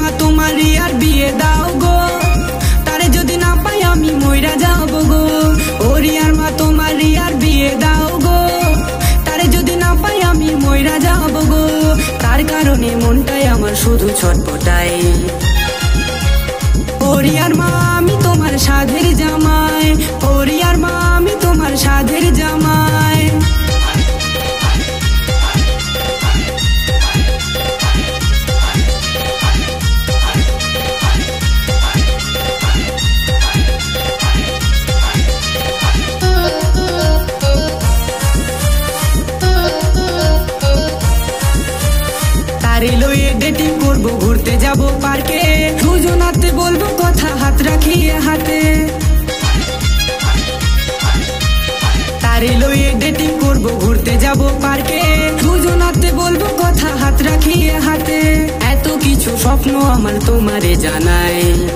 মা তোমার রিয়ার বিয়ে দাও গো, তারে যদি না পাই আমি মইরা যাব গো। ও রিয়ার মা তোমার রিয়ার বিয়ে দাও গো, তারে যদি না পাই আমি মইরা যাব গো। তার কারণে মনটাই আমার শুধু ছটপটায়। ও রিয়ার মা আমি তোমার সাধের জামাই, ও রিয়ার মা আমি তোমার সাধের জামাই। তারে লইয়ে ডেটিং করবো, ঘুরতে যাব পার্কে, দুজনাতে বলবো কথা হাত রাখিয়ে হাতে। তারে লইয়ে ডেটিং করবো, ঘুরতে যাব পার্কে, দুজনাতে বলবো কথা হাত রাখিয়ে হাতে। এত কিছু স্বপ্ন আমার তোমারে জানাই।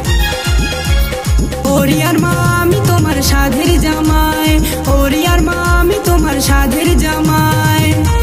ও রিয়ার মা আমি তোমার সাধের জামাই, ও রিয়ার মা আমি তোমার সাধের জামাই।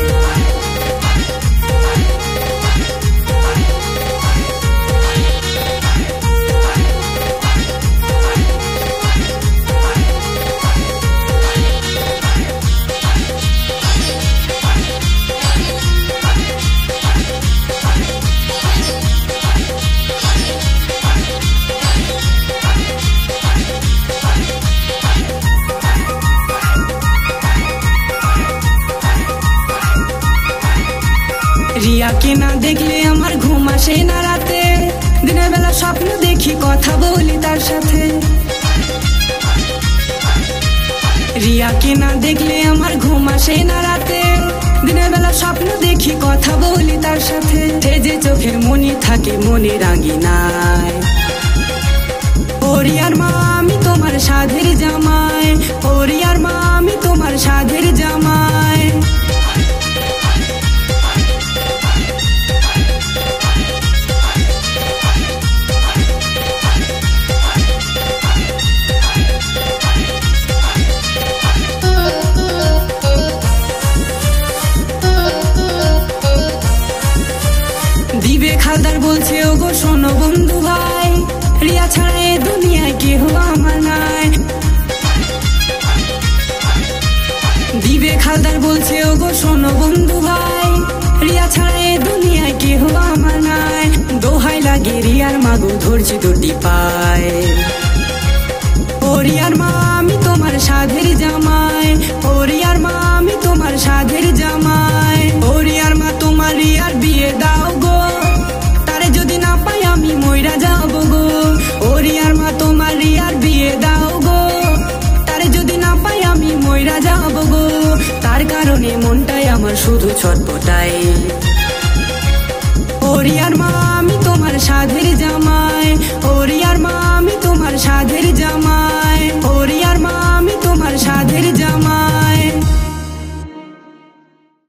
রিয়াকে না দেখলে আমার ঘুম আসে না রাতে, দিনের বেলা স্বপ্ন দেখি কথা বলি তার সাথে। রিয়াকে না দেখলে আমার ঘুম আসে না রাতে, দিনের বেলা স্বপ্ন দেখি কথা বলি তার সাথে। সে যে চোখের মনি থাকে মনে রাঙিনায়। ও রিয়ার মা আমি তোমার সাধের জামাই, ও রিয়ার মা আমি তোমার সাধের জামাই। দিবে খালদার বলছে ও গো শোনো বন্ধু ভাই, রিয়া ছাড়া এ দুনিয়ায় কেহ আমার নাই। দিবে খালদার বলছে ও গো শোনো বন্ধু ভাই, রিয়া ছাড়া এ দুনিয়ায় কেহ আমার নাই। দোহাই লাগে রিয়ার মা গো ধরছি দুটি পায়। ও রিয়ার মা আমি তোমার সাধের জামাই, ও রিয়ার মা আমি তোমার সাধের জামাই। ও রিয়ার মা তোমার রিয়ার বিয়ে দাও গো, তারে যদি না পাই আমি মইরা যাব গো। ও রিয়ার মা তোমার রিয়ার বিয়ে দাও গো, তারে যদি না পাই আমি মইরা যাব গো। তার কারণে মনটাই আমার শুধু ছটপটায়। ও রিয়ার মা আমি তোমার সাধের জামাই, ও রিয়ার মা আমি তোমার সাধের জামাই, ও রিয়ার মা আমি তোমার সাধের জামাই।